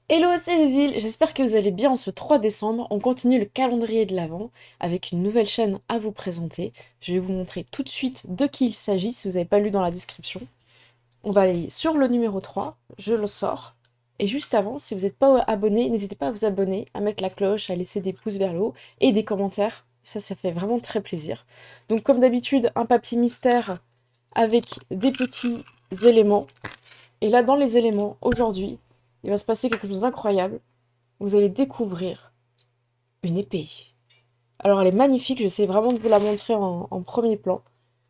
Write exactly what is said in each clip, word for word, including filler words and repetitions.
Hello, c'est Cécile, j'espère que vous allez bien en ce trois décembre. On continue le calendrier de l'Avent avec une nouvelle chaîne à vous présenter. Je vais vous montrer tout de suite de qui il s'agit si vous n'avez pas lu dans la description. On va aller sur le numéro trois, je le sors. Et juste avant, si vous n'êtes pas abonné, n'hésitez pas à vous abonner, à mettre la cloche, à laisser des pouces vers le haut et des commentaires. Ça, ça fait vraiment très plaisir. Donc comme d'habitude, un papier mystère avec des petits éléments. Et là, dans les éléments, aujourd'hui, il va se passer quelque chose d'incroyable. Vous allez découvrir une épée. Alors elle est magnifique, j'essaie vraiment de vous la montrer en, en premier plan.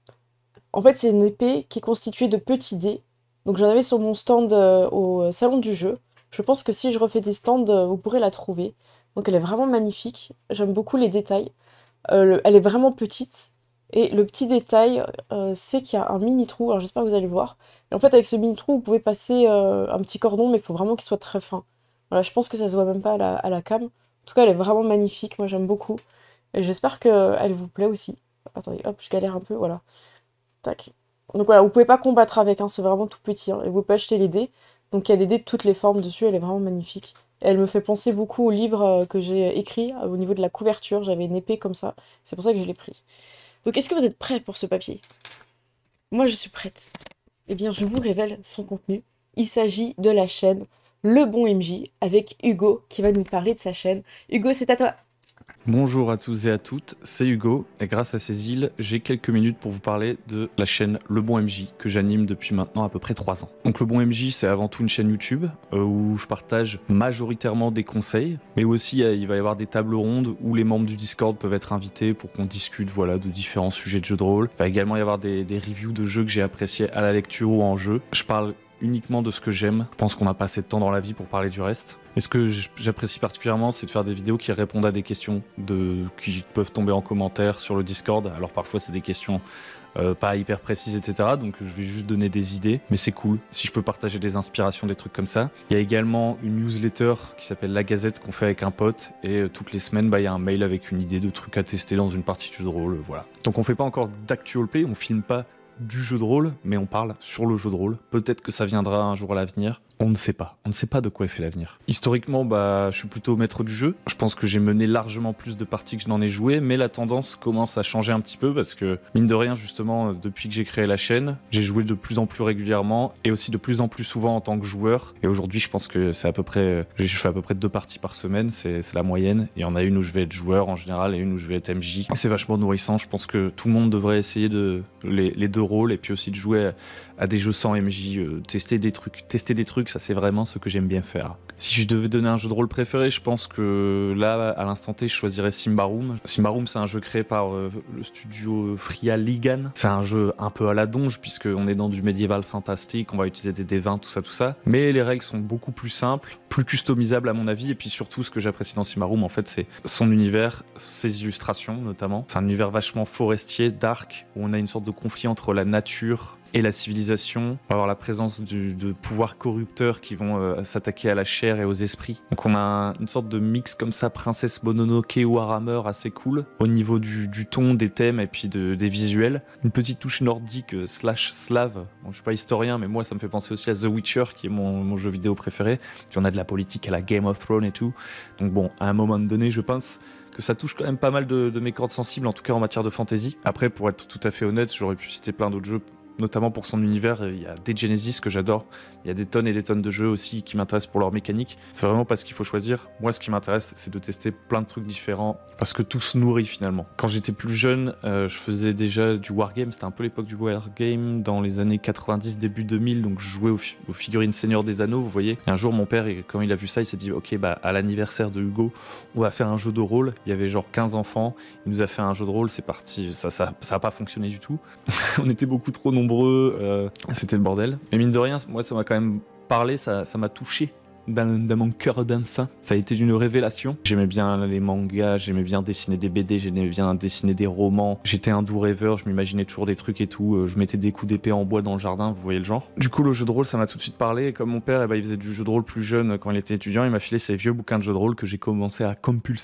En fait, c'est une épée qui est constituée de petits dés. Donc j'en avais sur mon stand euh, au salon du jeu. Je pense que si je refais des stands, euh, vous pourrez la trouver. Donc elle est vraiment magnifique. J'aime beaucoup les détails. Euh, le- elle est vraiment petite. Et le petit détail, euh, c'est qu'il y a un mini trou. Alors j'espère que vous allez le voir. Et en fait, avec ce mini trou, vous pouvez passer euh, un petit cordon, mais il faut vraiment qu'il soit très fin. Voilà, je pense que ça se voit même pas à la, à la cam. En tout cas, elle est vraiment magnifique. Moi, j'aime beaucoup. Et j'espère qu'elle vous plaît aussi. Attendez, hop, je galère un peu. Voilà. Tac. Donc voilà, vous pouvez pas combattre avec, hein, c'est vraiment tout petit. Hein, et vous pouvez pas acheter les dés. Donc il y a des dés de toutes les formes dessus, elle est vraiment magnifique. Et elle me fait penser beaucoup au livre euh, que j'ai écrit euh, au niveau de la couverture. J'avais une épée comme ça. C'est pour ça que je l'ai pris. Donc est-ce que vous êtes prêts pour ce papier? Moi je suis prête. Eh bien je vous révèle son contenu. Il s'agit de la chaîne Le Bon M J avec Hugo qui va nous parler de sa chaîne. Hugo, c'est à toi. Bonjour à tous et à toutes, c'est Hugo et grâce à Cécile, j'ai quelques minutes pour vous parler de la chaîne Le Bon M J que j'anime depuis maintenant à peu près trois ans. Donc Le Bon M J, c'est avant tout une chaîne YouTube euh, où je partage majoritairement des conseils, mais aussi euh, il va y avoir des tables rondes où les membres du Discord peuvent être invités pour qu'on discute voilà, de différents sujets de jeux de rôle. Il va également y avoir des, des reviews de jeux que j'ai appréciés à la lecture ou en jeu. Je parle uniquement de ce que j'aime. Je pense qu'on n'a pas assez de temps dans la vie pour parler du reste. Et ce que j'apprécie particulièrement, c'est de faire des vidéos qui répondent à des questions de... qui peuvent tomber en commentaire sur le Discord. Alors parfois, c'est des questions euh, pas hyper précises, et cetera. Donc je vais juste donner des idées, mais c'est cool si je peux partager des inspirations, des trucs comme ça. Il y a également une newsletter qui s'appelle La Gazette qu'on fait avec un pote. Et euh, toutes les semaines, bah, il y a un mail avec une idée de trucs à tester dans une partie de jeu de rôle. Euh, voilà. Donc on fait pas encore d'actual play, on filme pas du jeu de rôle, mais on parle sur le jeu de rôle. Peut-être que ça viendra un jour à l'avenir. On ne sait pas. On ne sait pas de quoi est fait l'avenir. Historiquement, bah, je suis plutôt maître du jeu. Je pense que j'ai mené largement plus de parties que je n'en ai joué, mais la tendance commence à changer un petit peu parce que, mine de rien, justement, depuis que j'ai créé la chaîne, j'ai joué de plus en plus régulièrement et aussi de plus en plus souvent en tant que joueur. Et aujourd'hui, je pense que c'est à peu près, je fais à peu près deux parties par semaine, c'est la moyenne. Il y en a une où je vais être joueur en général et une où je vais être M J. C'est vachement nourrissant. Je pense que tout le monde devrait essayer de les, les deux rôles et puis aussi de jouer à, à des jeux sans M J, euh, tester des trucs, tester des trucs. Ça, c'est vraiment ce que j'aime bien faire. Si je devais donner un jeu de rôle préféré, je pense que là, à l'instant T, je choisirais Symbaroum. Symbaroum, c'est un jeu créé par euh, le studio Fria Ligan. C'est un jeu un peu à la donge, puisqu'on est dans du médiéval fantastique, on va utiliser des dés vingt, tout ça, tout ça. Mais les règles sont beaucoup plus simples, plus customisables à mon avis, et puis surtout, ce que j'apprécie dans Symbaroum, en fait, c'est son univers, ses illustrations, notamment. C'est un univers vachement forestier, dark, où on a une sorte de conflit entre la nature et la civilisation. On va avoir la présence du, de pouvoirs corrupteurs qui vont euh, s'attaquer à la chair et aux esprits. Donc on a un, une sorte de mix comme ça, Princesse Mononoke ou Warhammer, assez cool, au niveau du, du ton, des thèmes et puis de, des visuels. Une petite touche nordique euh, slash slave. Bon, je suis pas historien, mais moi ça me fait penser aussi à The Witcher, qui est mon, mon jeu vidéo préféré. Puis on a de la politique à la Game of Thrones et tout. Donc bon, à un moment donné, je pense que ça touche quand même pas mal de, de mes cordes sensibles, en tout cas en matière de fantasy. Après, pour être tout à fait honnête, j'aurais pu citer plein d'autres jeux, notamment pour son univers. Il y a des Genesis que j'adore, il y a des tonnes et des tonnes de jeux aussi qui m'intéressent pour leur mécanique. C'est vraiment pas ce qu'il faut choisir. Moi, ce qui m'intéresse, c'est de tester plein de trucs différents, parce que tout se nourrit finalement. Quand j'étais plus jeune, euh, je faisais déjà du wargame, c'était un peu l'époque du wargame, dans les années quatre-vingt-dix, début deux mille, donc je jouais aux, fi aux figurines Seigneur des Anneaux, vous voyez. Et un jour, mon père, quand il a vu ça, il s'est dit, ok, bah à l'anniversaire de Hugo, on va faire un jeu de rôle. Il y avait genre quinze enfants, il nous a fait un jeu de rôle, c'est parti, ça, ça, ça a pas fonctionné du tout. On était beaucoup trop nombreux. Euh, c'était le bordel. Mais mine de rien, moi ça m'a quand même parlé, ça m'a touché dans, dans mon cœur d'enfant. Ça a été une révélation. J'aimais bien les mangas, j'aimais bien dessiner des B D, j'aimais bien dessiner des romans. J'étais un doux rêveur, je m'imaginais toujours des trucs et tout. Je mettais des coups d'épée en bois dans le jardin, vous voyez le genre. Du coup, le jeu de rôle, ça m'a tout de suite parlé. Et comme mon père, eh ben, il faisait du jeu de rôle plus jeune quand il était étudiant, il m'a filé ces vieux bouquins de jeux de rôle que j'ai commencé à compulser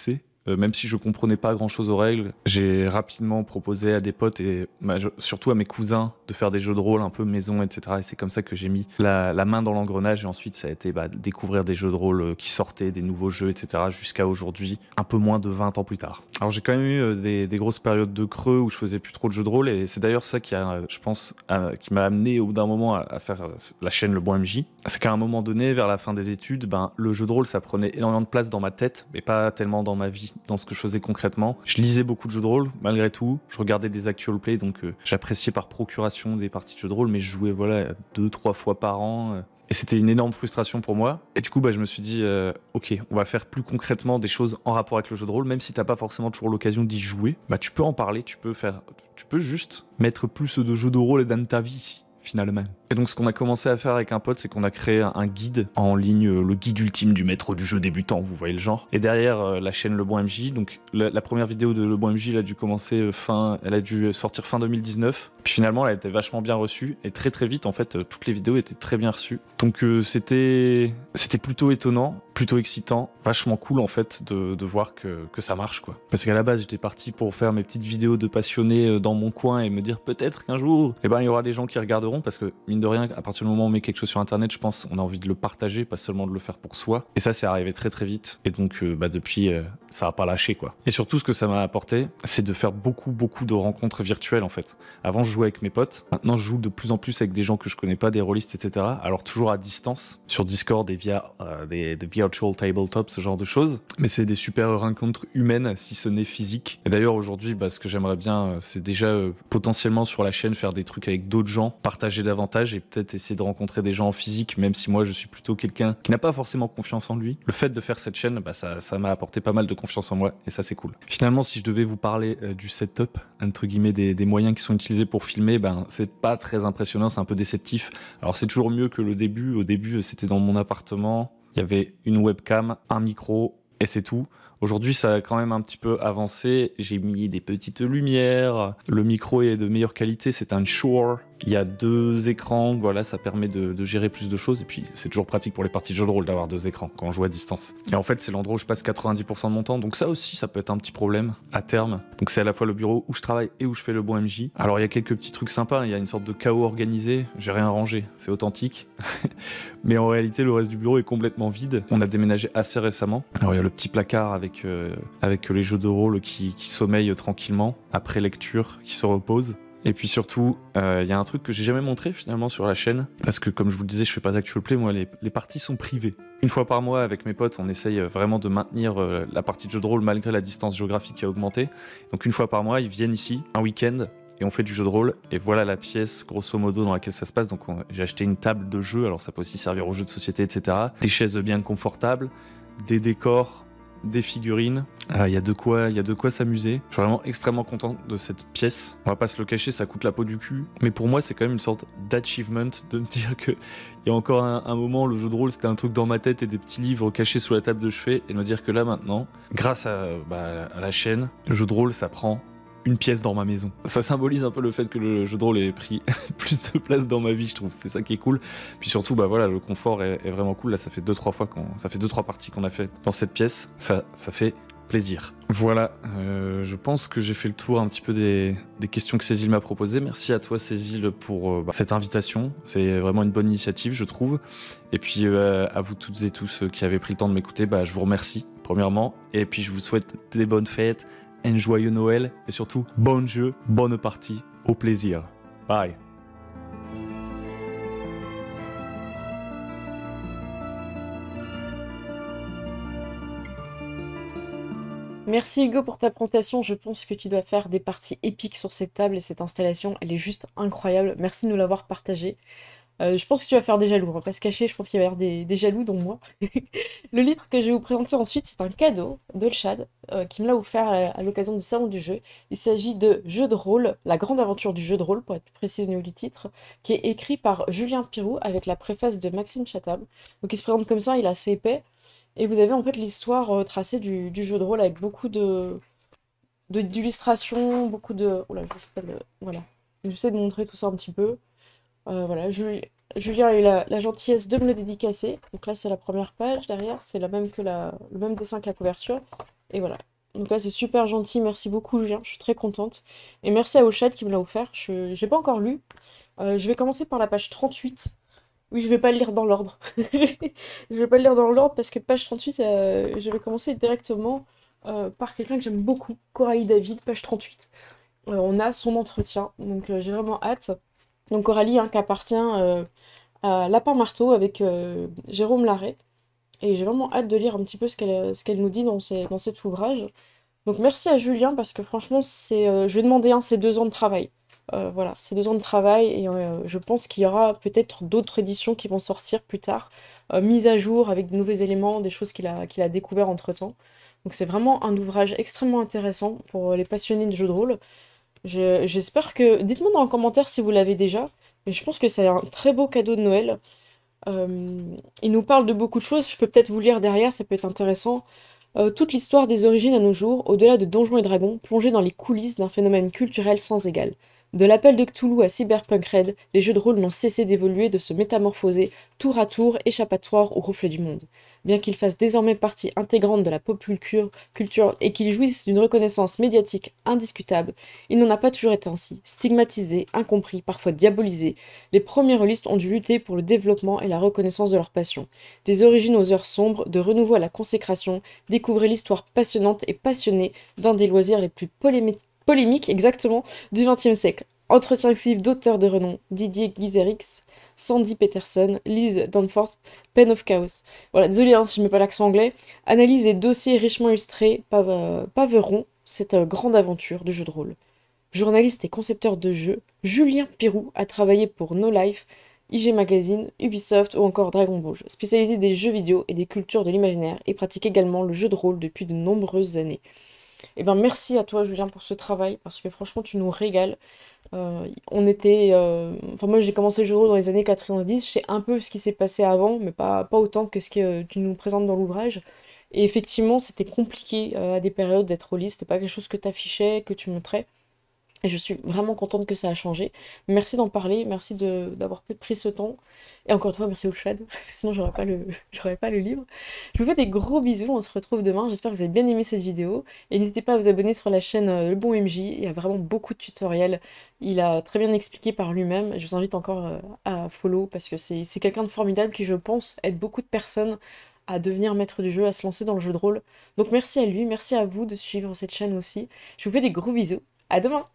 Euh, même si je comprenais pas grand chose aux règles, j'ai rapidement proposé à des potes et bah, je- surtout à mes cousins de faire des jeux de rôle un peu maison, et cetera. Et c'est comme ça que j'ai mis la, la main dans l'engrenage. Et ensuite, ça a été bah, découvrir des jeux de rôle euh, qui sortaient, des nouveaux jeux, et cetera. Jusqu'à aujourd'hui, un peu moins de vingt ans plus tard. Alors j'ai quand même eu euh, des, des grosses périodes de creux où je faisais plus trop de jeux de rôle. Et c'est d'ailleurs ça qui a, je pense, à- qui m'a amené au bout d'un moment à, à faire euh, la chaîne Le Bon M J. C'est qu'à un moment donné, vers la fin des études, ben, le jeu de rôle, ça prenait énormément de place dans ma tête, mais pas tellement dans ma vie, dans ce que je faisais concrètement. Je lisais beaucoup de jeux de rôle, malgré tout. Je regardais des actual play, donc euh, j'appréciais par procuration des parties de jeux de rôle, mais je jouais voilà, deux, trois fois par an. euh, et c'était une énorme frustration pour moi. Et du coup, bah, je me suis dit, euh, ok, on va faire plus concrètement des choses en rapport avec le jeu de rôle, même si t'as pas forcément toujours l'occasion d'y jouer. Bah, tu peux en parler, tu peux faire, tu peux juste mettre plus de jeux de rôle dans ta vie, finalement. Et donc, ce qu'on a commencé à faire avec un pote, c'est qu'on a créé un guide en ligne, euh, le guide ultime du maître du jeu débutant, vous voyez le genre. Et derrière euh, la chaîne Le Bon M J, donc la, la première vidéo de Le Bon M J, elle a dû commencer euh, fin, elle a dû sortir fin deux mille dix-neuf. Puis finalement, elle a été vachement bien reçue et très très vite, en fait, euh, toutes les vidéos étaient très bien reçues. Donc euh, c'était, c'était plutôt étonnant, plutôt excitant, vachement cool en fait de, de voir que, que ça marche quoi. Parce qu'à la base, j'étais parti pour faire mes petites vidéos de passionnés euh, dans mon coin et me dire peut-être qu'un jour, eh ben il y aura des gens qui regarderont parce que mine de rien, à partir du moment où on met quelque chose sur internet, je pense on a envie de le partager, pas seulement de le faire pour soi. Et ça, c'est arrivé très très vite. Et donc euh, bah depuis, euh, ça a pas lâché quoi. Et surtout, ce que ça m'a apporté, c'est de faire beaucoup beaucoup de rencontres virtuelles en fait. Avant, je jouais avec mes potes. Maintenant, je joue de plus en plus avec des gens que je connais pas, des rôlistes, et cetera. Alors toujours à distance, sur Discord et via euh, des, des virtual tabletops, ce genre de choses. Mais c'est des super rencontres humaines, si ce n'est physiques. Et d'ailleurs, aujourd'hui, bah, ce que j'aimerais bien, euh, c'est déjà euh, potentiellement sur la chaîne faire des trucs avec d'autres gens, partager davantage et peut-être essayer de rencontrer des gens en physique, même si moi, je suis plutôt quelqu'un qui n'a pas forcément confiance en lui. Le fait de faire cette chaîne, bah, ça, ça m'a apporté pas mal de confiance en moi et ça, c'est cool. Finalement, si je devais vous parler euh, du setup, entre guillemets, des, des moyens qui sont utilisés pour filmer, ben, c'est pas très impressionnant, c'est un peu déceptif. Alors, c'est toujours mieux que le début. Au début, c'était dans mon appartement. Il y avait une webcam, un micro et c'est tout. Aujourd'hui, ça a quand même un petit peu avancé. J'ai mis des petites lumières. Le micro est de meilleure qualité. C'est un Shure. Il y a deux écrans. Voilà, ça permet de, de gérer plus de choses. Et puis, c'est toujours pratique pour les parties de jeux de rôle d'avoir deux écrans quand on joue à distance. Et en fait, c'est l'endroit où je passe quatre-vingt-dix pour cent de mon temps. Donc ça aussi, ça peut être un petit problème à terme. Donc c'est à la fois le bureau où je travaille et où je fais le bon M J. Alors il y a quelques petits trucs sympas. Il y a une sorte de chaos organisé. J'ai rien rangé. C'est authentique. Mais en réalité, le reste du bureau est complètement vide. On a déménagé assez récemment. Alors il y a le petit placard avec, euh, avec les jeux de rôle qui, qui sommeillent tranquillement après lecture, qui se reposent. Et puis surtout, il euh, y a un truc que j'ai jamais montré finalement sur la chaîne, parce que comme je vous le disais, je fais pas d'actual play, moi les, les parties sont privées. Une fois par mois avec mes potes, on essaye vraiment de maintenir euh, la partie de jeu de rôle malgré la distance géographique qui a augmenté. Donc une fois par mois, ils viennent ici, un week-end, et on fait du jeu de rôle, et voilà la pièce grosso modo dans laquelle ça se passe. Donc on- j'ai acheté une table de jeu, alors ça peut aussi servir aux jeux de société, et cetera. Des chaises bien confortables, des décors, des figurines, il euh, y a de quoi, il y a de quoi s'amuser. Je suis vraiment extrêmement content de cette pièce. On va pas se le cacher, ça coûte la peau du cul, mais pour moi c'est quand même une sorte d'achievement de me dire que il y a encore un, un moment, le jeu de rôle c'était un truc dans ma tête et des petits livres cachés sous la table de chevet, et de me dire que là maintenant, grâce à, bah, à la chaîne, le jeu de rôle ça prend une pièce dans ma maison. Ça symbolise un peu le fait que le jeu de rôle ait pris plus de place dans ma vie, je trouve. C'est ça qui est cool. Puis surtout, bah voilà, le confort est, est vraiment cool. Là, ça fait deux trois fois qu'on, ça fait deux trois parties qu'on a fait dans cette pièce. Ça, ça fait plaisir. Voilà, euh, je pense que j'ai fait le tour un petit peu des, des questions que Cécile m'a proposées. Merci à toi, Cécile, pour euh, bah, cette invitation. C'est vraiment une bonne initiative, je trouve. Et puis euh, à vous toutes et tous euh, qui avez pris le temps de m'écouter, bah, je vous remercie, premièrement. Et puis je vous souhaite des bonnes fêtes, un joyeux Noël et surtout bon jeu, bonne partie, au plaisir. Bye. Merci Hugo pour ta présentation, je pense que tu dois faire des parties épiques sur cette table et cette installation, elle est juste incroyable, merci de nous l'avoir partagée. Euh, je pense que tu vas faire des jaloux, on va pas se cacher, je pense qu'il va y avoir des, des jaloux, dont moi. Le livre que je vais vous présenter ensuite, c'est un cadeau de Chad, euh, qui me l'a offert à, à l'occasion du salon du jeu. Il s'agit de Jeu de rôle, la grande aventure du jeu de rôle, pour être plus précis au niveau du titre, qui est écrit par Julien Pirou avec la préface de Maxime Chatham. Donc il se présente comme ça, il est assez épais, et vous avez en fait l'histoire euh, tracée du, du jeu de rôle avec beaucoup de de- d'illustrations, beaucoup de... Oula, je sais pas le... Voilà. J'essaie de montrer tout ça un petit peu. Euh, voilà, Juli- Julien a eu la, la gentillesse de me le dédicacer. Donc là, c'est la première page. Derrière, c'est la même que la, le même dessin que la couverture. Et voilà. Donc là, c'est super gentil. Merci beaucoup, Julien. Je suis très contente. Et merci à Oshad qui me l'a offert. Je n'ai pas encore lu. Euh, je vais commencer par la page trente-huit. Oui, je vais pas le lire dans l'ordre. Je vais pas le lire dans l'ordre parce que page trente-huit, euh, je vais commencer directement euh, par quelqu'un que j'aime beaucoup, Coralie David, page trente-huit. Euh, on a son entretien, donc euh, j'ai vraiment hâte. Donc Coralie, hein, qui appartient euh, à Lapin Marteau avec euh, Jérôme Larrey. Et j'ai vraiment hâte de lire un petit peu ce qu'elle ce qu'elle nous dit dans, ces- dans cet ouvrage. Donc merci à Julien parce que franchement, c'est, euh, je lui ai demandé un, c'est deux ans de travail. Euh, voilà, c'est deux ans de travail et euh, je pense qu'il y aura peut-être d'autres éditions qui vont sortir plus tard, euh, mises à jour avec de nouveaux éléments, des choses qu'il a, qu'il a découvert entre-temps. Donc c'est vraiment un ouvrage extrêmement intéressant pour les passionnés de jeux de rôle. Je- j'espère que... Dites-moi dans les commentaires si vous l'avez déjà, mais je pense que c'est un très beau cadeau de Noël. Euh, il nous parle de beaucoup de choses, je peux peut-être vous lire derrière, ça peut être intéressant. Euh, toute l'histoire des origines à nos jours, au-delà de Donjons et Dragons, plongée dans les coulisses d'un phénomène culturel sans égal. De l'appel de Cthulhu à Cyberpunk Red, les jeux de rôle n'ont cessé d'évoluer, de se métamorphoser, tour à tour, échappatoire au reflet du monde. Bien qu'ils fassent désormais partie intégrante de la pop culture, culture et qu'ils jouissent d'une reconnaissance médiatique indiscutable, il n'en a pas toujours été ainsi. Stigmatisés, incompris, parfois diabolisés, les premiers rôlistes ont dû lutter pour le développement et la reconnaissance de leur passion. Des origines aux heures sombres, de renouveau à la consécration, découvrez l'histoire passionnante et passionnée d'un des loisirs les plus polémi- polémiques exactement du vingtième siècle. Entretien exclusif d'auteurs de renom, Didier Guizerix, Sandy Peterson, Lise Danforth, Pen of Chaos. Voilà, désolé hein, si je mets pas l'accent anglais. Analyse et dossiers richement illustrés pave- paveront cette euh, grande aventure du jeu de rôle. Journaliste et concepteur de jeux, Julien Pirou a travaillé pour No Life, I G Magazine, Ubisoft ou encore Dragon Ball, spécialisé des jeux vidéo et des cultures de l'imaginaire et pratique également le jeu de rôle depuis de nombreuses années. Eh ben merci à toi Julien pour ce travail parce que franchement tu nous régales. Euh, on était, euh, enfin moi j'ai commencé le jeu de rôle dans les années quatre-vingt-dix, je sais un peu ce qui s'est passé avant, mais pas, pas autant que ce que euh, tu nous présentes dans l'ouvrage. Et effectivement c'était compliqué euh, à des périodes d'être rôliste, c'était pas quelque chose que tu affichais, que tu montrais. Et je suis vraiment contente que ça a changé. Merci d'en parler, merci de d'avoir pris ce temps. Et encore une fois, merci au Chad, parce que sinon j'aurais pas le, j'aurais pas le livre. Je vous fais des gros bisous, on se retrouve demain. J'espère que vous avez bien aimé cette vidéo. Et n'hésitez pas à vous abonner sur la chaîne euh, Le Bon M J, il y a vraiment beaucoup de tutoriels. Il a très bien expliqué par lui-même. Je vous invite encore euh, à follow, parce que c'est c'est quelqu'un de formidable qui, je pense, aide beaucoup de personnes à devenir maître du jeu, à se lancer dans le jeu de rôle. Donc merci à lui, merci à vous de suivre cette chaîne aussi. Je vous fais des gros bisous. À demain!